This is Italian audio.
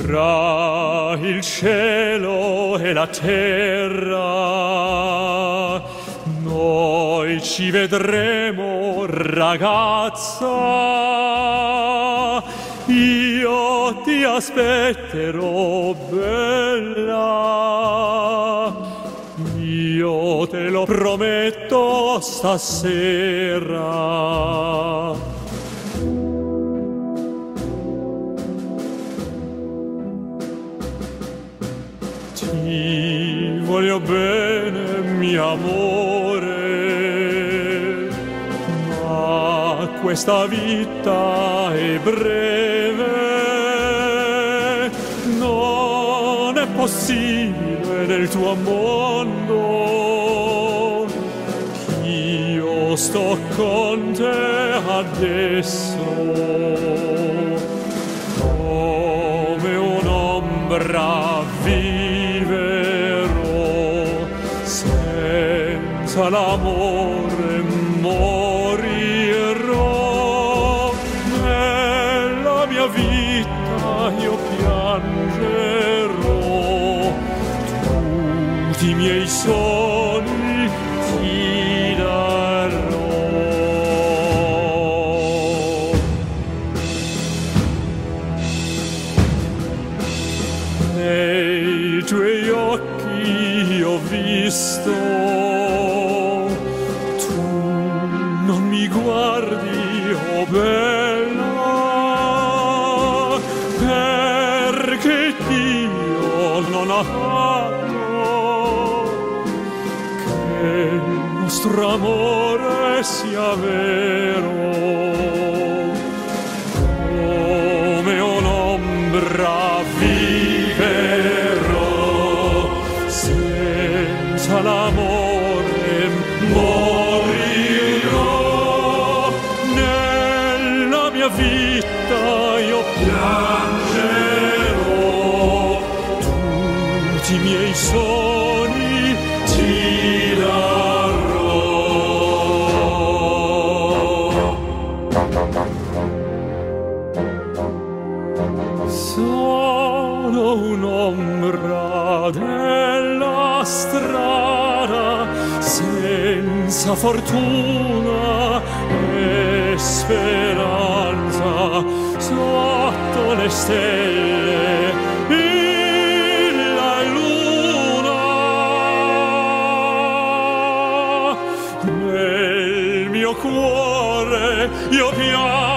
Tra il cielo e la terra noi ci vedremo, ragazza. Io ti aspetterò, bella. Io te lo prometto stasera. Ti voglio bene, mio amore, ma questa vita è breve. Non è possibile nel tuo mondo. Io sto con te adesso, come un'ombra viverò, senza l'amore morirò. Nella mia vita io piangerò, tutti i miei sogni ti darò. Nei tuoi occhi ho visto, tu non mi guardi, oh bella, perché Dio non ha fatto che il nostro amore sia vero, come un'ombra viverò, senza l'amore morirò. Nella mia vita io piangerò, tutti i miei sogni ti darò. Sono un'ombra della strada, senza fortuna e speranza, sotto le stelle la luna. Nel mio cuore io piango